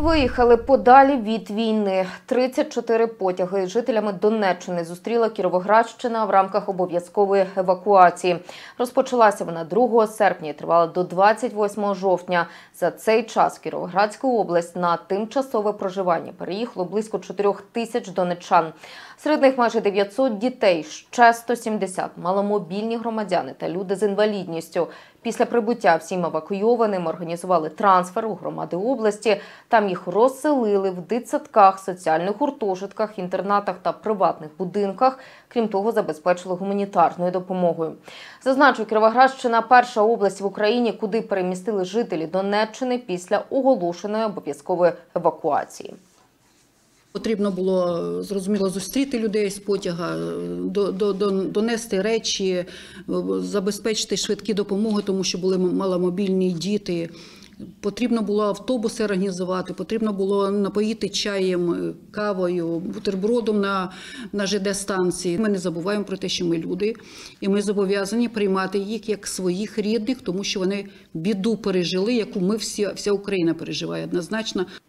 Виїхали подалі від війни. 34 потяги з жителями Донеччини зустріла Кіровоградщина в рамках обов'язкової евакуації. Розпочалася вона 2 серпня і тривала до 28 жовтня. За цей час в Кіровоградську область на тимчасове проживання переїхало близько 4 тисяч донеччан. Серед них майже 900 дітей, ще 170 – маломобільні громадяни та люди з інвалідністю. Після прибуття всім евакуйованим організували трансфер у громади області. Там їх розселили в дитсадках, соціальних гуртожитках, інтернатах та приватних будинках. Крім того, забезпечили гуманітарною допомогою. Зазначу, Кіровоградщина – перша область в Україні, куди перемістили жителі Донеччини після оголошеної обов'язкової евакуації. Потрібно було, зрозуміло, зустріти людей з потяга, донести речі, забезпечити швидкі допомоги, тому що були маломобільні діти. Потрібно було автобуси організувати, потрібно було напоїти чаєм, кавою, бутербродом на ЖД-станції. Ми не забуваємо про те, що ми люди, і ми зобов'язані приймати їх як своїх рідних, тому що вони біду пережили, яку ми вся Україна переживає однозначно.